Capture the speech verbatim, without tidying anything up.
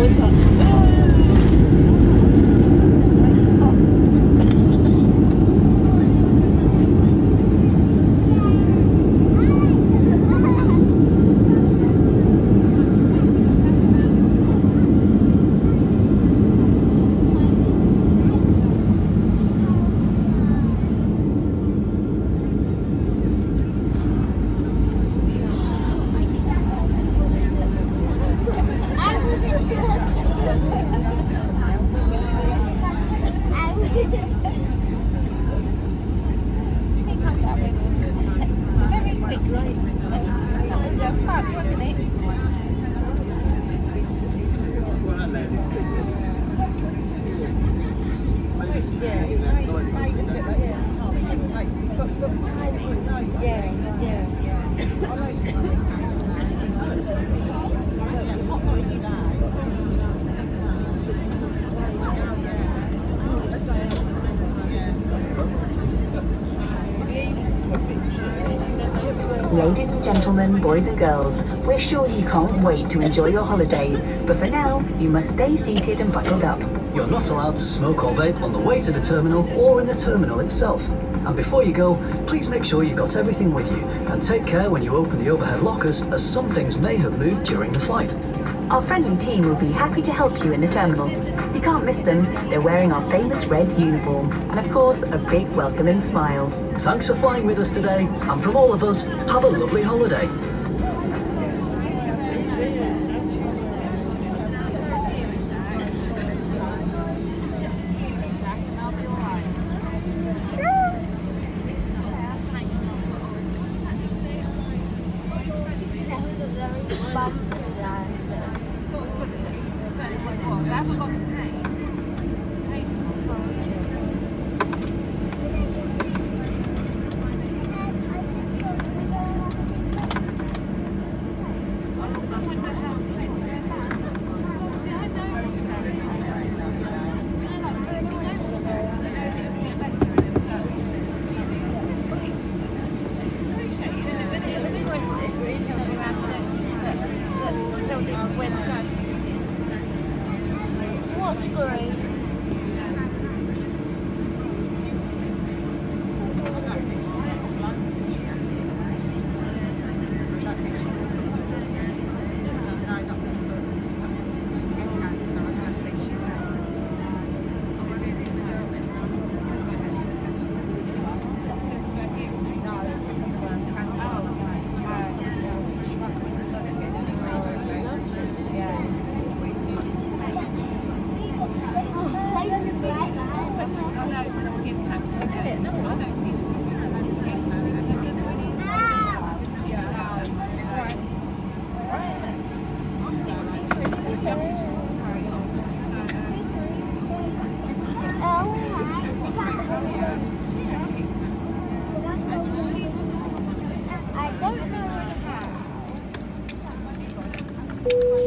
Ladies and gentlemen, boys and girls, we're sure you can't wait to enjoy your holiday, but for now, you must stay seated and buckled up. You're not allowed to smoke or vape on the way to the terminal or in the terminal itself. And before you go, please make sure you've got everything with you, and take care when you open the overhead lockers, as some things may have moved during the flight. Our friendly team will be happy to help you in the terminal. You can't miss them. They're wearing our famous red uniform, and of course, a big welcoming smile. Thanks for flying with us today, and from all of us, have a lovely holiday. I don't know.